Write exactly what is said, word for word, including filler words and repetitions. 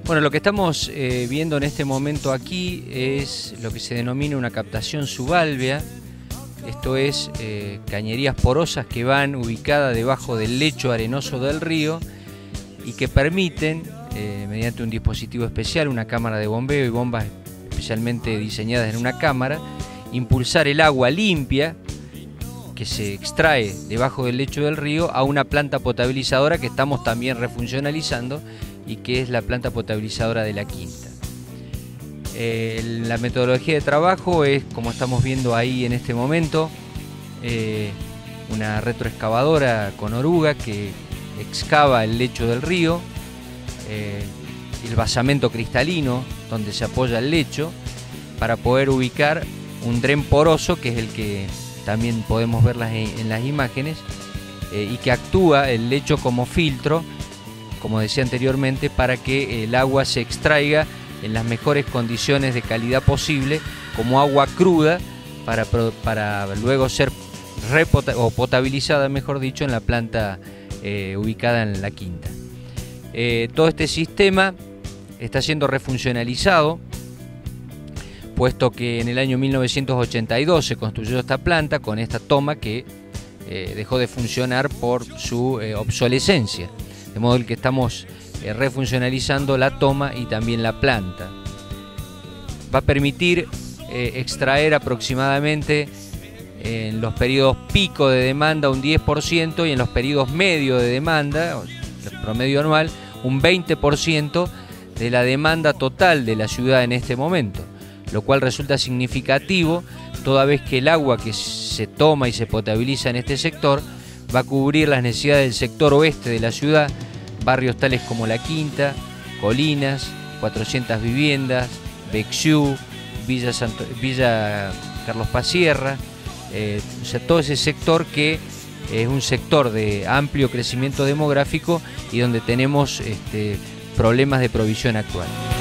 Bueno, lo que estamos eh, viendo en este momento aquí es lo que se denomina una captación subálvea. Esto es eh, cañerías porosas que van ubicadas debajo del lecho arenoso del río y que permiten, eh, mediante un dispositivo especial, una cámara de bombeo y bombas especialmente diseñadas en una cámara, impulsar el agua limpia que se extrae debajo del lecho del río a una planta potabilizadora que estamos también refuncionalizando y que es la planta potabilizadora de la Quinta. Eh, la metodología de trabajo es, como estamos viendo ahí en este momento, eh, una retroexcavadora con oruga que excava el lecho del río, eh, el basamento cristalino donde se apoya el lecho, para poder ubicar un dren poroso, que es el que también podemos ver en las imágenes, eh, y que actúa el lecho como filtro, como decía anteriormente, para que el agua se extraiga en las mejores condiciones de calidad posible, como agua cruda, para, para luego ser repota o potabilizada, mejor dicho, en la planta eh, ubicada en la Quinta. Eh, todo este sistema está siendo refuncionalizado, puesto que en el año mil novecientos ochenta y dos se construyó esta planta con esta toma que eh, dejó de funcionar por su eh, obsolescencia. De modo que estamos eh, refuncionalizando la toma y también la planta. Va a permitir eh, extraer aproximadamente en los periodos pico de demanda un diez por ciento y en los periodos medio de demanda, el promedio anual, un veinte por ciento de la demanda total de la ciudad en este momento, lo cual resulta significativo toda vez que el agua que se toma y se potabiliza en este sector va a cubrir las necesidades del sector oeste de la ciudad, barrios tales como La Quinta, Colinas, cuatrocientas viviendas, Bexú, Villa, Santo, Villa Carlos Paz Sierra, eh, o sea, todo ese sector que es un sector de amplio crecimiento demográfico y donde tenemos este, problemas de provisión actual.